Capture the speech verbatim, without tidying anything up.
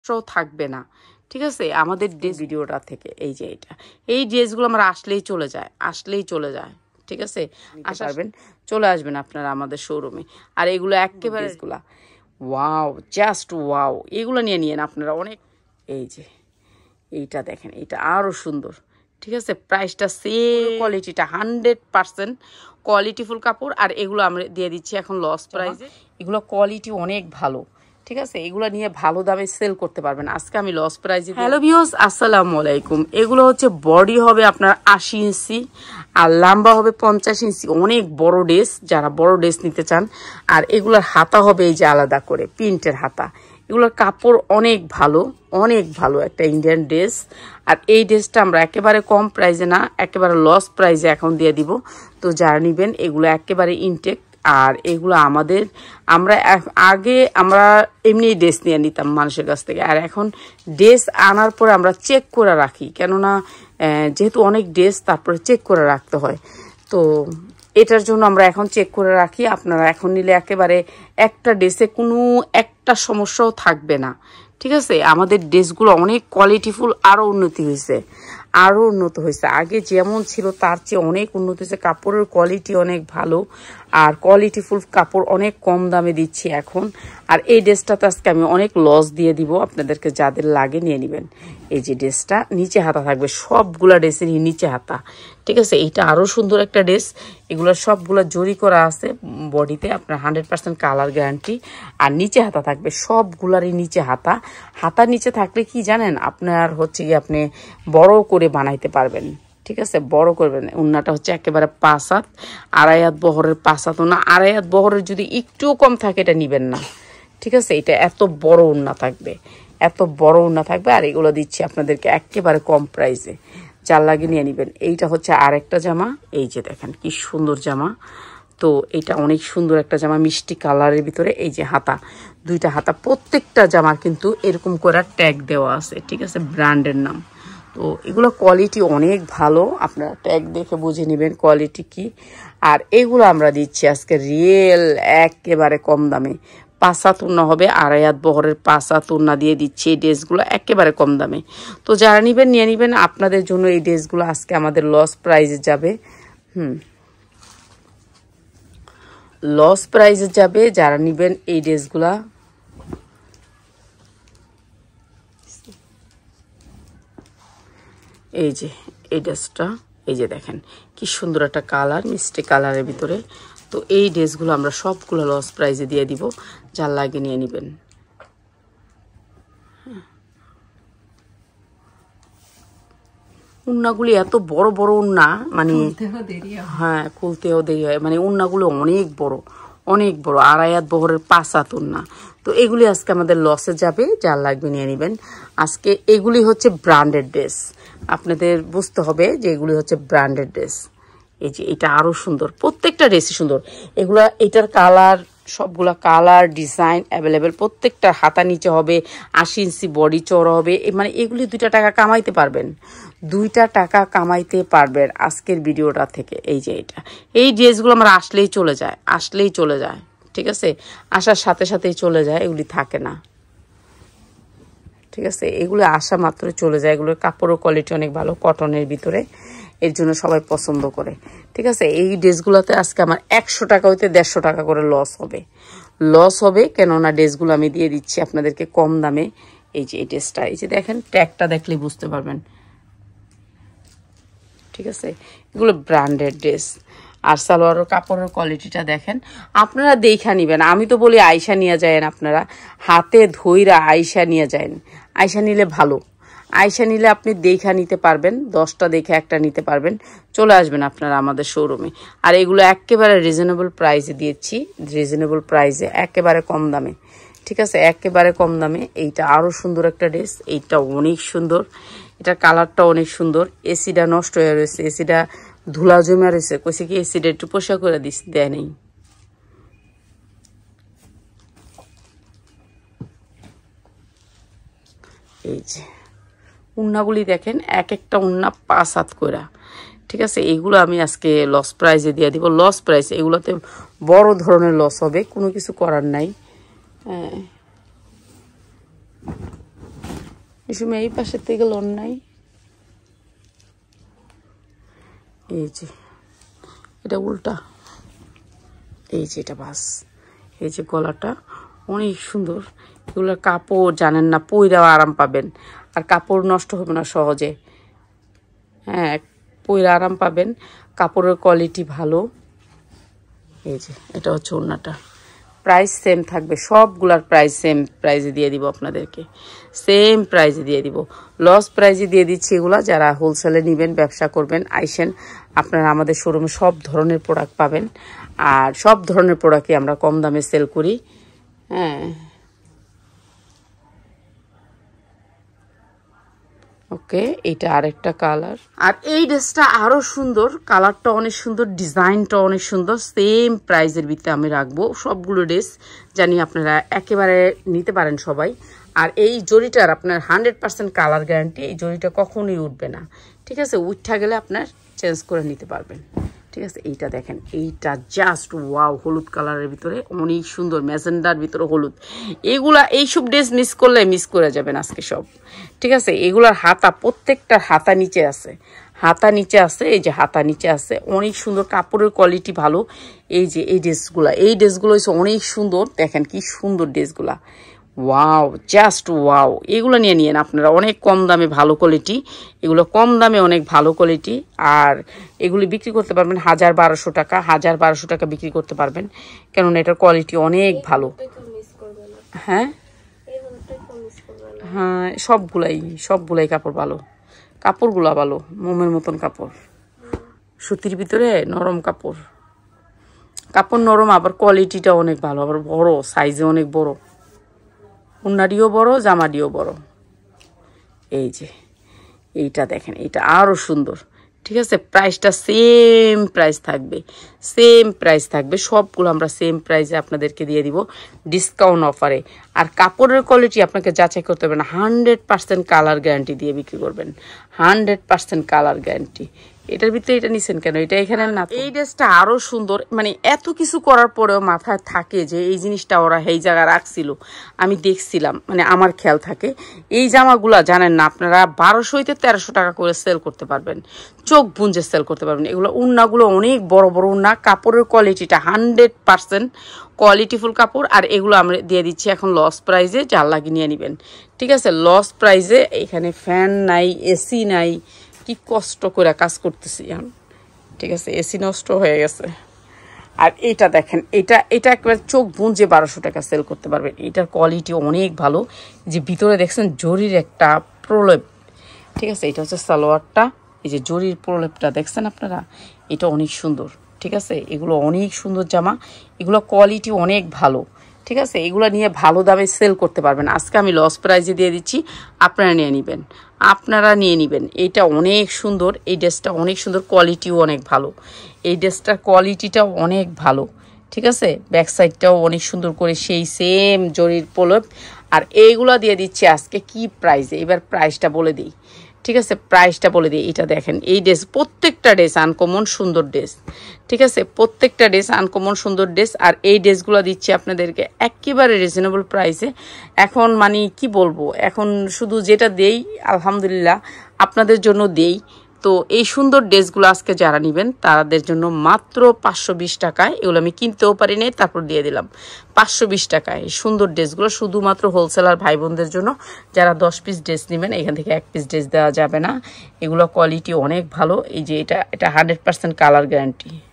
থাকবে না, ঠিক আছে আমাদের ড্রেস ভিডিওটা থেকে। এই যে এটা এই ড্রেসগুলো আমরা আসলেই চলে যায় আসলেই চলে যায় ঠিক আছে, আসা পারবেন, চলে আসবেন আপনারা আমাদের শোরুমে। আর এগুলো একেবারে এগুলা ওয়াও, জাস্ট ওয়াও, এগুলো নিয়ে নিয়েন আপনারা অনেক। এই যে এইটা দেখেন, এটা আরও সুন্দর, ঠিক আছে। প্রাইসটা সেম, কোয়ালিটিটা হান্ড্রেড পার্সেন্ট কোয়ালিটিফুল কাপড়। আর এগুলো আমরা দিয়ে দিচ্ছি এখন লস প্রাইসে। এগুলো কোয়ালিটি অনেক ভালো, ঠিক আছে, এগুলো নিয়ে ভালো দামে সেল করতে পারবেন। আজকে আমি লস প্রাইসে। হ্যালো ভিউয়ার্স, আসসালামু আলাইকুম। এগুলো হচ্ছে বডি হবে আপনার আশি ইঞ্চি আর লম্বা হবে পঞ্চাশ ইঞ্চি, অনেক বড় ড্রেস, যারা বড় ড্রেস নিতে চান। আর এগুলোর হাতা হবে এই যে আলাদা করে প্রিন্টের হাতা। এগুলোর কাপড় অনেক ভালো, অনেক ভালো একটা ইন্ডিয়ান ড্রেস। আর এই ড্রেসটা আমরা একেবারে কম প্রাইসে না, একেবারে লস প্রাইসে এখন দিয়ে দিব। তো যারা নেবেন এগুলো একেবারে ইনটেক। আর এগুলো আমাদের, আমরা আগে আমরা এমনি ড্রেস নিয়ে নিতাম মানুষের কাছ থেকে, আর এখন ড্রেস আনার পরে আমরা চেক করে রাখি, কেননা যেহেতু অনেক ড্রেস তারপরে চেক করে রাখতে হয়। তো এটার জন্য আমরা এখন চেক করে রাখি। আপনারা এখন নিলে একেবারে একটা ড্রেসে কোনো একটা সমস্যাও থাকবে না, ঠিক আছে। আমাদের ড্রেসগুলো অনেক কোয়ালিটিফুল, আরও উন্নতি হয়েছে, আরও উন্নত হয়েছে। আগে যেমন ছিল তার চেয়ে অনেক উন্নত হয়েছে। কাপড়ের কোয়ালিটি অনেক ভালো, আর কোয়ালিটিফুল কাপড় অনেক কম দামে দিচ্ছি এখন। আর এই ড্রেসটাতে আজকে আমি অনেক লস দিয়ে দিব আপনাদেরকে, যাদের লাগে নিয়ে নেবেন। এই যে ড্রেসটা নিচে হাতা থাকবে, সবগুলা ড্রেসেরই নিচে হাতা, ঠিক আছে। এইটা আরও সুন্দর একটা ড্রেস। এগুলো সবগুলো জরি করা আছে বডিতে, আপনার হান্ড্রেড পার্সেন্ট কালার গ্যারান্টি। আর নিচে হাতা থাকবে, সবগুলারই নিচে হাতা। হাতা নিচে থাকলে কি জানেন, আপনার হচ্ছে কি আপনি বড় করে বানাইতে পারবেন, ঠিক আছে, বড় করবেন। উন্নাটা হচ্ছে একেবারে পাঁচ হাত, আড়াই হাত বহরের পাঁচ হাত উন্না। আড়াই হাত বহরের যদি একটুও কম থাকে এটা নিবেন না, ঠিক আছে। এটা এত বড় উন্না থাকবে, এত বড় উন্না থাকবে। আর এগুলো দিচ্ছি আপনাদেরকে একেবারে কম প্রাইসে, চার লাগে নিয়ে নেবেন। এইটা হচ্ছে আরেকটা জামা, এই যে দেখেন কি সুন্দর জামা। তো এটা অনেক সুন্দর একটা জামা, মিষ্টি কালারের ভিতরে। এই যে হাতা, দুইটা হাতা, প্রত্যেকটা জামার কিন্তু এরকম করে ট্যাগ দেওয়া আছে, ঠিক আছে, ব্র্যান্ডের নাম। তো এগুলো কোয়ালিটি অনেক ভালো, আপনারা ট্যাগ দেখে বুঝে নেবেন কোয়ালিটি কি। আর এগুলো আমরা দিচ্ছি আজকে রিয়েল একেবারে কম দামে। পাঁচা তুন্না হবে, আড়াই হাত বহরের পাঁচা তুন্না দিয়ে দিচ্ছি এই ড্রেসগুলো একেবারে কম দামে। তো যারা নেবেন নিয়ে নেবেন, আপনাদের জন্য এই ড্রেসগুলো আজকে আমাদের লস প্রাইসে যাবে। হুম, লস প্রাইসে যাবে যারা নেবেন এই ড্রেসগুলা। এই যে এই ড্রেসটা, এই যে দেখেন কি সুন্দর একটা কালার, মিষ্টি কালারের ভিতরে। তো এই ড্রেসগুলো আমরা সবগুলো লস প্রাইসে দিয়ে দিব, যার লাগে নিয়ে নেবেন। উন্নাগুলি এত বড় বড় উন্না, মানে হ্যাঁ খুলতেও দেরি হয়, মানে উন্নাগুলো অনেক বড়, অনেক বড়, আড়াই হাত বহরের পাঁচ হাত উন্না। তো এগুলি আজকে আমাদের লসে যাবে, যার লাগবে নিয়ে নেবেন। আজকে এগুলি হচ্ছে ব্র্যান্ডেড ড্রেস, আপনাদের বুঝতে হবে যে এগুলি হচ্ছে ব্র্যান্ডেড ড্রেস। এই যে এটা আরও সুন্দর, প্রত্যেকটা ড্রেসই সুন্দর। এগুলা এটার কালার, সবগুলা কালার ডিজাইন অ্যাভেলেবেল। প্রত্যেকটা হাতা নিচে হবে, আশি ইঞ্চি বডি চওড়া হবে। মানে এগুলি দুইটা টাকা কামাইতে পারবেন, দুইটা টাকা কামাইতে পারবেন আজকের ভিডিওটা থেকে। এই যে এটা এই ড্রেসগুলো আমরা আসলেই চলে যায় আসলেই চলে যায় ঠিক আছে, আসার সাথে সাথেই চলে যায়, এগুলি থাকে না, ঠিক আছে। এগুলো আসা মাত্র চলে যায়। এগুলোর কাপড়ের কোয়ালিটি অনেক ভালো, কটনের ভিতরে, এর জন্য সবাই পছন্দ করে, ঠিক আছে। এই ড্রেসগুলোতে আজকে আমার একশো টাকা হইতে দেড়শো টাকা করে লস হবে, লস হবে কেননা ড্রেসগুলো আমি দিয়ে দিচ্ছি আপনাদেরকে কম দামে। এই যে এই ড্রেসটা, এই যে দেখেন ট্যাগটা দেখলেই বুঝতে পারবেন, ঠিক আছে। এগুলো ব্র্যান্ডেড ড্রেস। আর সালোয়ারের কাপড়ের কোয়ালিটিটা দেখেন, আপনারা দেখা নিবেন। আমি তো বলি আয়সা নিয়ে যায়েন, আপনারা হাতে ধইরা আয়সা নিয়ে যায়েন, আয়সা নিলে ভালো। আয়সা নিলে আপনি দেখা নিতে পারবেন, দশটা দেখে একটা নিতে পারবেন। চলে আসবেন আপনারা আমাদের শোরুমে। আর এগুলো একেবারে রিজনেবল প্রাইসে দিয়েছি, রিজনেবল প্রাইসে একেবারে কম দামে, ঠিক আছে, একেবারে কম দামে। এইটা আরও সুন্দর একটা ড্রেস, এইটা অনেক সুন্দর, এটার কালারটা অনেক সুন্দর। এসিটা নষ্ট হয়ে রয়েছে, এসিটা ধুলা জমে রয়েছে, কইছে কি এসিটা একটু পোষা করে দিস, দেয় নেই। এই যে উন্নাগুলি দেখেন, এক একটা উন্না পাঁচ হাত কইরা, ঠিক আছে। এইগুলো আমি আজকে লস প্রাইসে দিয়ে দিব, লস প্রাইস। এগুলোতে বড় ধরনের লস হবে, কোনো কিছু করার নাই। হ্যাঁ, এই সময় এই পাশের থেকে লোন নাই, এই যে এটা উল্টা, এই যে এটা বাস, এই যে গলাটা অনেক সুন্দর। এগুলোর কাপড় জানেন না, পইরাও আরাম পাবেন, আর কাপড় নষ্ট হবে না সহজে। হ্যাঁ, পইরা আরাম পাবেন, কাপড়ের কোয়ালিটি ভালো। এই যে এটা হচ্ছে ওড়নাটা, প্রাইস সেম থাকবে, সবগুলার প্রাইস সেম প্রাইসে দিয়ে দিব আপনাদেরকে, সেম প্রাইসে দিয়ে দিব, লস প্রাইসে দিয়ে দিচ্ছি এগুলা। যারা হোলসেলে নেবেন, ব্যবসা করবেন, আইসেন, আপনারা আমাদের শোরুমে সব ধরনের প্রোডাক্ট পাবেন, আর সব ধরনের প্রোডাক্টই আমরা কম দামে সেল করি। হ্যাঁ, ওকে, এটা আরেকটা কালার। আর এই ড্রেসটা আরো সুন্দর, কালারটা অনেক সুন্দর, ডিজাইনটা অনেক সুন্দর, সেম প্রাইজের ভিতরে আমি রাখবো সবগুলো ড্রেস, জানি আপনারা একেবারে নিতে পারেন সবাই। আর এই জরিটার আপনার হান্ড্রেড পার্সেন্ট কালার গ্যারান্টি, এই জরিটা কখনোই উঠবে না, ঠিক আছে? উঠা গেলে আপনার চেঞ্জ করে নিতে পারবেন, ঠিক আছে? এইটা দেখেন, এইটা জাস্ট ওয়াও, হলুদ কালারের ভিতরে অনেক সুন্দর, ম্যাজেন্ডার ভিতরে হলুদ। এগুলা এইসব ড্রেস মিস করলে মিস করে যাবেন আজকে সব, ঠিক আছে? এগুলার হাতা, প্রত্যেকটার হাতা নিচে আছে, হাতা নিচে আছে, এই যে হাতা নিচে আছে, অনেক সুন্দর, কাপড়ের কোয়ালিটি ভালো। এই যে এই ড্রেসগুলা, এই ড্রেসগুলো হচ্ছে অনেক সুন্দর, দেখেন কি সুন্দর ড্রেসগুলা, ওয়াও, জাস্ট ওয়াও। এগুলো নিয়ে নিয়েন আপনারা, অনেক কম দামে ভালো কোয়ালিটি, এগুলো কম দামে অনেক ভালো কোয়ালিটি। আর এগুলি বিক্রি করতে পারবেন হাজার বারোশো টাকা, হাজার বারোশো টাকা বিক্রি করতে পারবেন, কেননা এটার কোয়ালিটি অনেক ভালো। হ্যাঁ হ্যাঁ, সবগুলাই সবগুলাই কাপড় ভালো, কাপড়গুলা ভালো, মোমের মতন কাপড়, সুতির ভিতরে নরম কাপড়, কাপড় নরম, আবার কোয়ালিটিটা অনেক ভালো, আবার বড় সাইজে অনেক বড়, উন্নাডিও বড়, জামাডিও বড়। এই যে এইটা দেখেন, এইটা আরো সুন্দর, ঠিক আছে? প্রাইসটা সেম প্রাইস থাকবে, সেম প্রাইস থাকবে, সবগুলো আমরা সেম প্রাইসে আপনাদেরকে দিয়ে দিব ডিসকাউন্ট অফারে। আর কাপড়ের কোয়ালিটি আপনাকে যাচাই করতে হবে না, হান্ড্রেড পার্সেন্ট কালার গ্যারান্টি দিয়ে বিক্রি করবেন, হান্ড্রেড পার্সেন্ট কালার গ্যারান্টি। এটার ভিতরে এটা নিছেন কেন? এটা এখানে না। এই ড্রেসটা আরো সুন্দর, মানে এত কিছু করার পরেও মাথায় থাকে যে এই জিনিসটা ওরা এই জায়গায় রাখছিল, আমি দেখছিলাম, মানে আমার খেয়াল থাকে। এই জামাগুলা জানেন না আপনারা, বারোশো হইতে তেরোশো টাকা করে সেল করতে পারবেন, চোখ বুঞ্জে সেল করতে পারবেন। এগুলো উন্নাগুলো অনেক বড় বড় উন্না, কাপড়ের কোয়ালিটিটা হান্ড্রেড পার্সেন্ট কোয়ালিটিফুল কাপড়। আর এগুলো আমরা দিয়ে দিচ্ছি এখন লস প্রাইজে, যার লাগিয়ে নিয়ে নেবেন, ঠিক আছে? লস প্রাইজে। এখানে ফ্যান নাই, এসি নাই, কি কষ্ট করে কাজ করতেছি এখন, ঠিক আছে? এসি নষ্ট হয়ে গেছে। আর এটা দেখেন, এটা এটা একবার চোখ বুঁজে বারোশো টাকা সেল করতে পারবেন। এটার কোয়ালিটি অনেক ভালো, যে ভিতরে দেখছেন জরির একটা প্রলেপ, ঠিক আছে? এটা হচ্ছে সালোয়ারটা, এই যে জরির প্রলেপটা দেখছেন আপনারা, এটা অনেক সুন্দর, ঠিক আছে? এগুলো অনেক সুন্দর জামা, এগুলো কোয়ালিটি অনেক ভালো, ঠিক আছে? এগুলো নিয়ে ভালো দামে সেল করতে পারবেন। আজকে আমি লস প্রাইজে দিয়ে দিচ্ছি, আপনারা নিয়ে নেবেন, আপনারা নিয়ে নেবেন। এইটা অনেক সুন্দর, এই ড্রেসটা অনেক সুন্দর, কোয়ালিটিও অনেক ভালো, এই ড্রেসটার কোয়ালিটিটাও অনেক ভালো, ঠিক আছে? ব্যাক সাইডটাও অনেক সুন্দর করে সেই সেম জরির প্রলেপ। আর এইগুলো দিয়ে দিচ্ছি আজকে কি প্রাইসে, এবার প্রাইসটা বলে দিই, ঠিক আছে? প্রাইসটা বলে দিই। এটা দেখেন, এই ড্রেস, প্রত্যেকটা ড্রেস আনকমন সুন্দর ড্রেস, ঠিক আছে? প্রত্যেকটা ড্রেস আনকমন সুন্দর ড্রেস। আর এই ড্রেসগুলো দিচ্ছি আপনাদেরকে একেবারে রিজনেবল প্রাইসে। এখন মানে কি বলবো, এখন শুধু যেটা দেই আলহামদুলিল্লাহ আপনাদের জন্য দেই। তো এই সুন্দর ড্রেসগুলো আজকে যারা নেবেন তাদের জন্য মাত্র পাঁচশো বিশ টাকায়, এগুলো আমি কিনতেও পারি নাই, তারপর দিয়ে দিলাম পাঁচশো বিশ টাকায় এই সুন্দর ড্রেসগুলো, শুধুমাত্র হোলসেলার ভাই বোনদের জন্য। যারা দশ পিস ড্রেস নেবেন, এখান থেকে এক পিস ড্রেস দেওয়া যাবে না, এগুলো কোয়ালিটি অনেক ভালো। এই যে এটা এটা হান্ড্রেড পার্সেন্ট কালার গ্যারান্টি।